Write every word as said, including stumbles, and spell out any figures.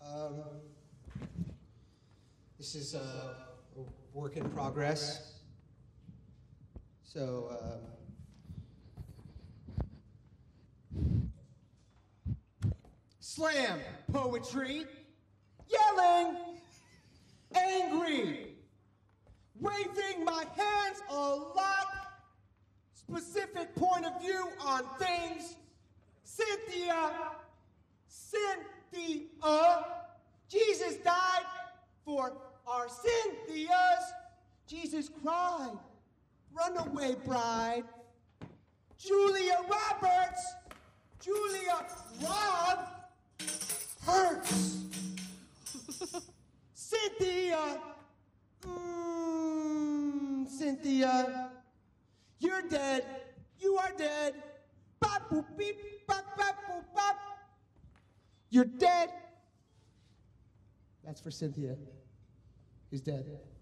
Um, this is uh, a work in progress. So, um, slam poetry, yelling, angry, waving my hands a lot, specific point of view on things, Cynthia, Cynthe-uhh, Jesus died for our Cynthias, Jesus cried, runaway bride, Julia Roberts, Julia Rob hurts, Cynthia, mmm, Cynthia, you're dead, you are dead, bop boop beep, bop bop boop bop, you're dead. That's for Cynthia, who's dead.